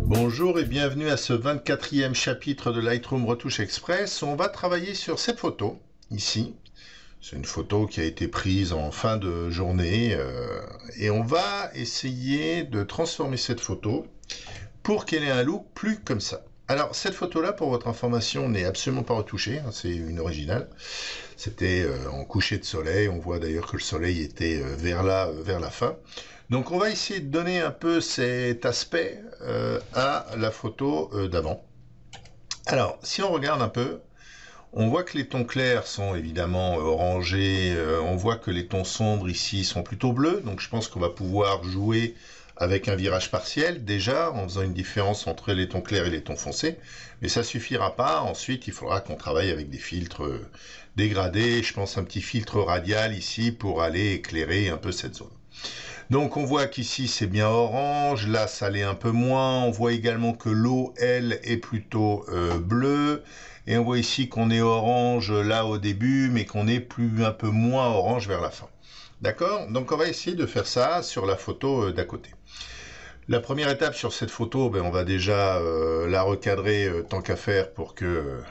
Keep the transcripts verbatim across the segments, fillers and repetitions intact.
Bonjour et bienvenue à ce vingt-quatrième chapitre de Lightroom Retouche Express. On va travailler sur cette photo, ici. C'est une photo qui a été prise en fin de journée euh, et on va essayer de transformer cette photo pour qu'elle ait un look plus comme ça. Alors cette photo-là, pour votre information, n'est absolument pas retouchée, hein, c'est une originale. C'était euh, en coucher de soleil, on voit d'ailleurs que le soleil était euh, vers, là, euh, vers la fin. Donc on va essayer de donner un peu cet aspect euh, à la photo euh, d'avant. Alors, si on regarde un peu, on voit que les tons clairs sont évidemment euh, orangés, euh, on voit que les tons sombres ici sont plutôt bleus, donc je pense qu'on va pouvoir jouer avec un virage partiel, déjà, en faisant une différence entre les tons clairs et les tons foncés, mais ça suffira pas, ensuite il faudra qu'on travaille avec des filtres euh, dégradés, je pense un petit filtre radial ici pour aller éclairer un peu cette zone. Donc on voit qu'ici c'est bien orange, là ça l'est un peu moins, on voit également que l'eau, elle, est plutôt euh, bleue, et on voit ici qu'on est orange là au début, mais qu'on est plus un peu moins orange vers la fin. D'accord? Donc on va essayer de faire ça sur la photo euh, d'à côté. La première étape sur cette photo, ben, on va déjà euh, la recadrer euh, tant qu'à faire pour que euh,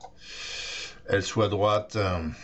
elle soit droite.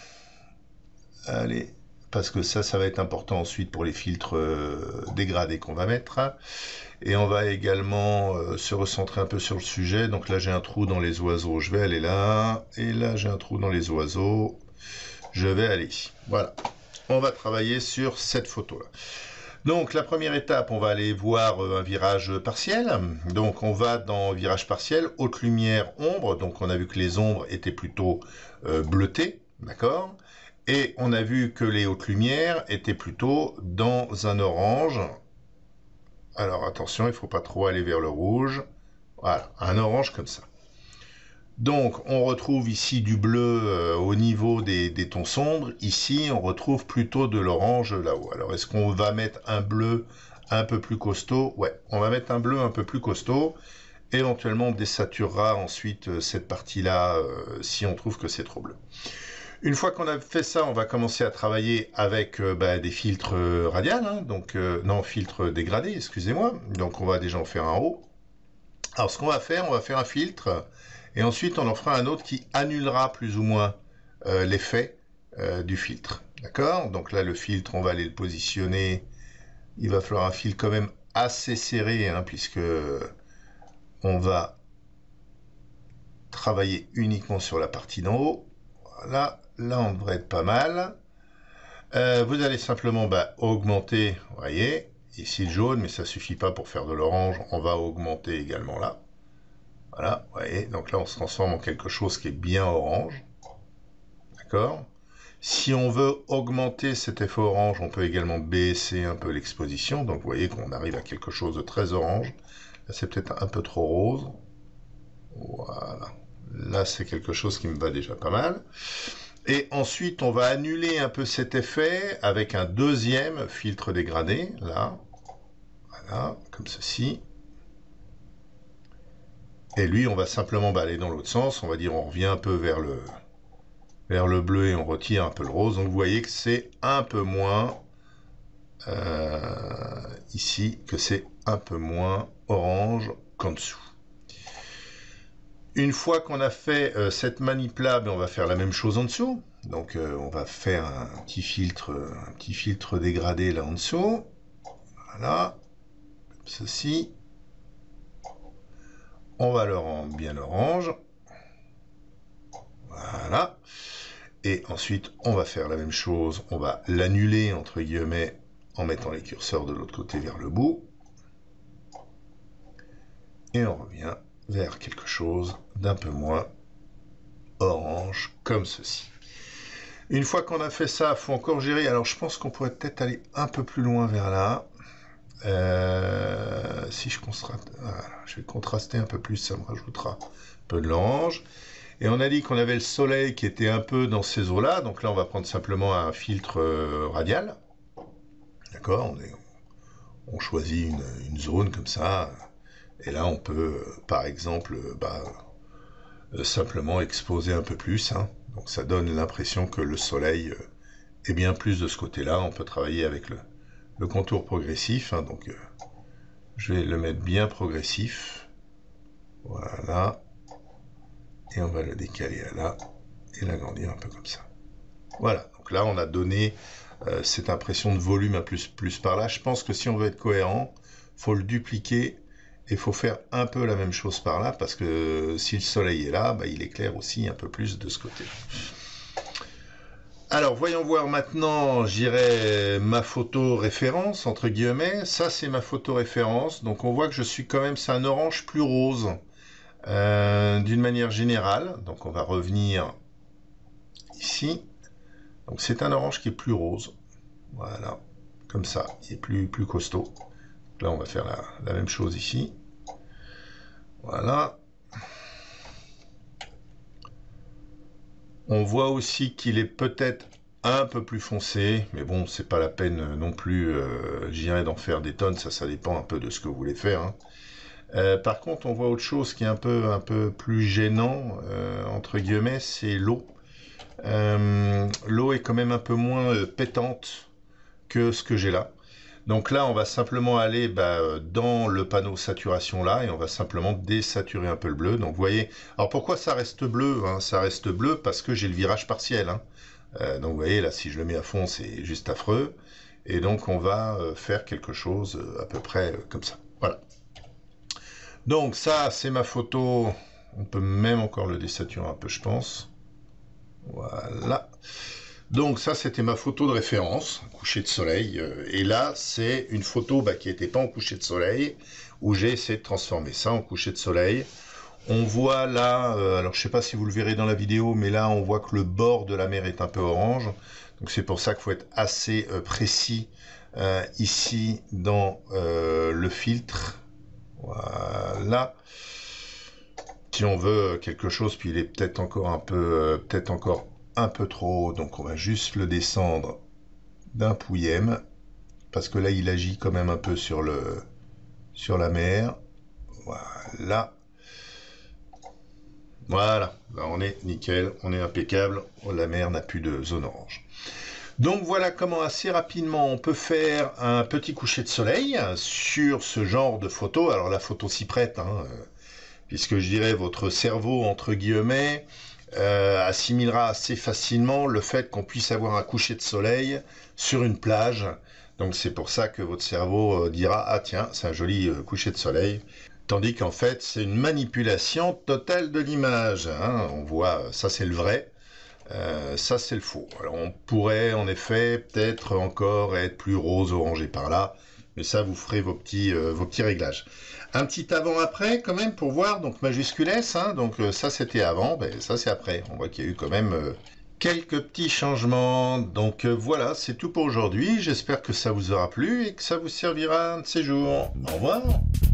Allez. Parce que ça, ça va être important ensuite pour les filtres euh, dégradés qu'on va mettre. Et on va également euh, se recentrer un peu sur le sujet. Donc là, j'ai un trou dans les oiseaux, je vais aller là. Et là, j'ai un trou dans les oiseaux, je vais aller ici. Voilà, on va travailler sur cette photo-là. Donc la première étape, on va aller voir euh, un virage partiel. Donc on va dans virage partiel, haute lumière, ombre. Donc on a vu que les ombres étaient plutôt euh, bleutées, d'accord ? Et on a vu que les hautes lumières étaient plutôt dans un orange. Alors attention, il ne faut pas trop aller vers le rouge. Voilà, un orange comme ça. Donc on retrouve ici du bleu euh, au niveau des, des tons sombres. Ici, on retrouve plutôt de l'orange là-haut. Alors est-ce qu'on va mettre un bleu un peu plus costaud? Ouais, on va mettre un bleu un peu plus costaud. Éventuellement, on désaturera ensuite euh, cette partie-là euh, si on trouve que c'est trop bleu. Une fois qu'on a fait ça, on va commencer à travailler avec euh, bah, des filtres euh, radiales, hein, donc euh, non, filtres dégradés, excusez-moi. Donc on va déjà en faire un haut. Alors ce qu'on va faire, on va faire un filtre, et ensuite on en fera un autre qui annulera plus ou moins euh, l'effet euh, du filtre. D'accord? Donc là, le filtre, on va aller le positionner. Il va falloir un fil quand même assez serré, hein, puisque on va travailler uniquement sur la partie d'en haut. Voilà. Là, on devrait être pas mal. Euh, vous allez simplement bah, augmenter, vous voyez, ici le jaune, mais ça suffit pas pour faire de l'orange. On va augmenter également là. Voilà, vous voyez, donc là, on se transforme en quelque chose qui est bien orange. D'accord? Si on veut augmenter cet effet orange, on peut également baisser un peu l'exposition. Donc, vous voyez qu'on arrive à quelque chose de très orange. Là, c'est peut-être un peu trop rose. Voilà. Là, c'est quelque chose qui me va déjà pas mal. Et ensuite, on va annuler un peu cet effet avec un deuxième filtre dégradé, là. Voilà, comme ceci. Et lui, on va simplement bah, aller dans l'autre sens. On va dire, on revient un peu vers le, vers le bleu et on retire un peu le rose. Donc, vous voyez que c'est un peu moins, euh, ici, que c'est un peu moins orange qu'en dessous. Une fois qu'on a fait euh, cette manip-là, ben, on va faire la même chose en dessous. Donc euh, on va faire un petit filtre, un petit filtre dégradé là en dessous. Voilà, comme ceci. On va le rendre bien orange. Voilà. Et ensuite, on va faire la même chose. On va l'annuler, entre guillemets, en mettant les curseurs de l'autre côté vers le bout. Et on revient vers quelque chose d'un peu moins orange, comme ceci. Une fois qu'on a fait ça, il faut encore gérer. Alors, je pense qu'on pourrait peut-être aller un peu plus loin vers là. Euh, si je contraste, voilà, je vais contraster un peu plus, ça me rajoutera un peu de l'orange. Et on a dit qu'on avait le soleil qui était un peu dans ces eaux-là. Donc là, on va prendre simplement un filtre euh, radial. D'accord, on, on choisit une, une zone comme ça. Et là, on peut, par exemple, bah, euh, simplement exposer un peu plus. Hein. Donc ça donne l'impression que le soleil euh, est bien plus de ce côté-là. On peut travailler avec le, le contour progressif. Hein. Donc euh, je vais le mettre bien progressif. Voilà. Et on va le décaler à là et l'agrandir un peu comme ça. Voilà, donc là on a donné euh, cette impression de volume un plus, plus par là. Je pense que si on veut être cohérent, il faut le dupliquer et il faut faire un peu la même chose par là, parce que si le soleil est là, bah, il éclaire aussi un peu plus de ce côté. Alors voyons voir maintenant, j'irai ma photo référence, entre guillemets. Ça c'est ma photo référence, donc on voit que je suis quand même, c'est un orange plus rose. Euh, d'une manière générale, donc on va revenir ici, donc c'est un orange qui est plus rose, voilà, comme ça, il est plus, plus costaud. Donc là on va faire la, la même chose ici, voilà. On voit aussi qu'il est peut-être un peu plus foncé, mais bon, c'est pas la peine non plus, euh, j'irai d'en faire des tonnes, ça, ça dépend un peu de ce que vous voulez faire, hein. Euh, par contre, on voit autre chose qui est un peu, un peu plus gênant, euh, entre guillemets, c'est l'eau. Euh, l'eau est quand même un peu moins euh, pétante que ce que j'ai là. Donc là, on va simplement aller bah, dans le panneau saturation là, et on va simplement désaturer un peu le bleu. Donc vous voyez, alors pourquoi ça reste bleu, hein? Ça reste bleu parce que j'ai le virage partiel, hein. Euh, donc vous voyez, là, si je le mets à fond, c'est juste affreux. Et donc on va euh, faire quelque chose euh, à peu près euh, comme ça. Voilà. Donc ça, c'est ma photo. On peut même encore le désaturer un peu, je pense. Voilà. Donc ça, c'était ma photo de référence, coucher de soleil. Et là, c'est une photo bah, qui n'était pas en coucher de soleil, où j'ai essayé de transformer ça en coucher de soleil. On voit là, euh, alors je ne sais pas si vous le verrez dans la vidéo, mais là, on voit que le bord de la mer est un peu orange. Donc c'est pour ça qu'il faut être assez euh, précis euh, ici dans euh, le filtre. Voilà. Si on veut quelque chose, puis il est peut-être encore un peu, euh, peut-être encore un peu trop haut, donc on va juste le descendre d'un pouillème, parce que là il agit quand même un peu sur le, sur la mer. Voilà. Voilà. Là on est nickel, on est impeccable. La mer n'a plus de zone orange. Donc voilà comment assez rapidement on peut faire un petit coucher de soleil sur ce genre de photo. Alors la photo s'y prête, hein, puisque je dirais votre cerveau, entre guillemets, euh, assimilera assez facilement le fait qu'on puisse avoir un coucher de soleil sur une plage. Donc c'est pour ça que votre cerveau euh, dira « Ah tiens, c'est un joli euh, coucher de soleil ». Tandis qu'en fait, c'est une manipulation totale de l'image, hein. On voit, ça c'est le vrai. Euh, ça c'est le faux. Alors on pourrait en effet peut-être encore être plus rose orangé par là, mais ça vous ferez vos petits, euh, vos petits réglages. Un petit avant-après quand même pour voir, donc majuscule S, hein, donc euh, ça c'était avant, ben, ça c'est après. On voit qu'il y a eu quand même euh, quelques petits changements. Donc euh, voilà, c'est tout pour aujourd'hui. J'espère que ça vous aura plu et que ça vous servira un de ces jours. Au revoir.